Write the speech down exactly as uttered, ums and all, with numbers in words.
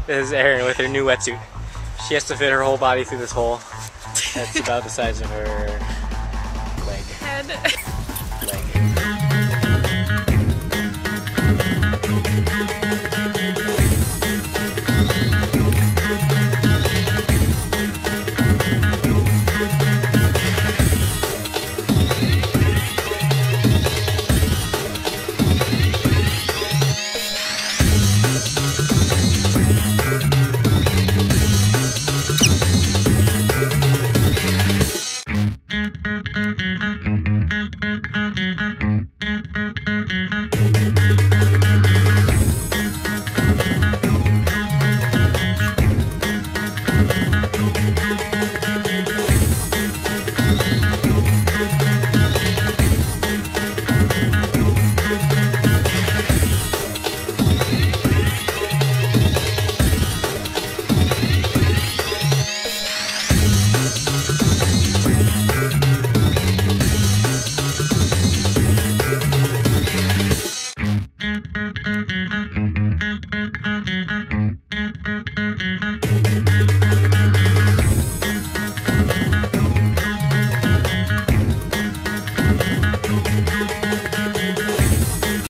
This is Erin with her new wetsuit. She has to fit her whole body through this hole. That's about the size of her leg. Head. Leg.